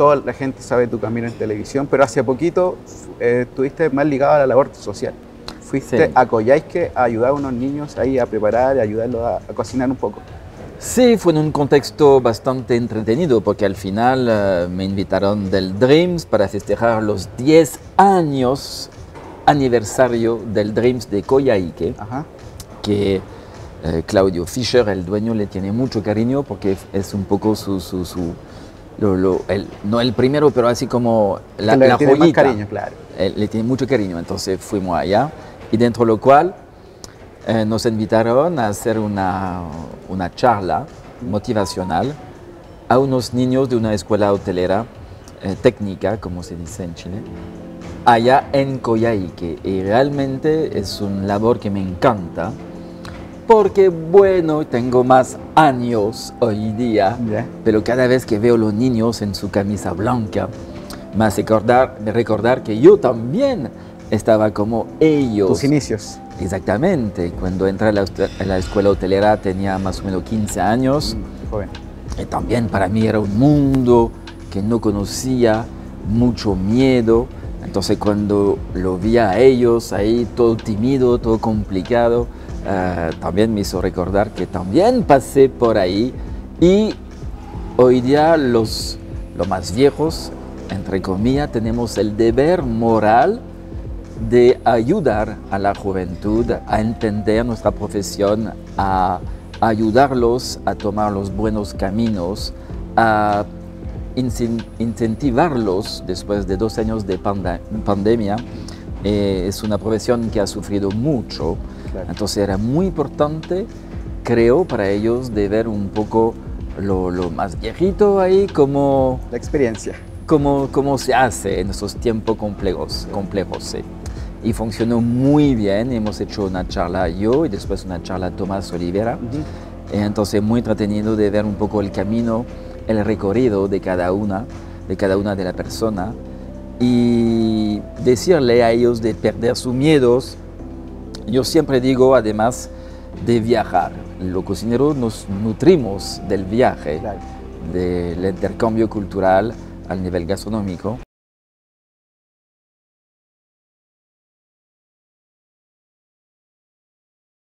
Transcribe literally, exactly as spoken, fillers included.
toda la gente sabe tu camino en televisión, pero hace poquito eh, estuviste más ligado a la labor social. Fuiste Sí. a Coyhaique a ayudar a unos niños ahí a preparar, a ayudarlos a, a cocinar un poco. Sí, fue en un contexto bastante entretenido porque al final uh, me invitaron del Dreams para festejar los diez años aniversario del Dreams de Coyhaique, Ajá. que eh, Claudio Fischer, el dueño, le tiene mucho cariño porque es un poco su, su, su lo, lo, el, no el primero, pero así como la, le la tiene más joyita. cariño, claro. Él, le tiene mucho cariño, entonces fuimos allá y dentro de lo cual eh, nos invitaron a hacer una, una charla motivacional a unos niños de una escuela hotelera eh, técnica, como se dice en Chile, allá en Coyhaique. Y realmente es una labor que me encanta porque, bueno, tengo más años hoy día, Yeah. pero cada vez que veo a los niños en su camisa blanca, me hace recordar, recordar que yo también estaba como ellos. Tus inicios. Exactamente, cuando entré a la, a la escuela hotelera tenía más o menos quince años. Mm, joven. Y también para mí era un mundo que no conocía, mucho miedo. Entonces cuando lo vi a ellos ahí todo tímido, todo complicado, uh, también me hizo recordar que también pasé por ahí. Y hoy día los, los más viejos, entre comillas, tenemos el deber moral de ayudar a la juventud a entender nuestra profesión, a ayudarlos a tomar los buenos caminos, a incentivarlos después de dos años de pand pandemia. Eh, es una profesión que ha sufrido mucho, claro. Entonces era muy importante, creo, para ellos de ver un poco lo, lo más viejito ahí, como la experiencia. Cómo, cómo se hace en estos tiempos complejos, complejos sí. Y funcionó muy bien. Hemos hecho una charla yo y después una charla Tomás Olivera. Uh-huh. Entonces muy entretenido de ver un poco el camino, el recorrido de cada una, de cada una de las personas y decirle a ellos de perder sus miedos. Yo siempre digo, además, de viajar. Los cocineros nos nutrimos del viaje, claro. Del intercambio cultural al nivel gastronómico.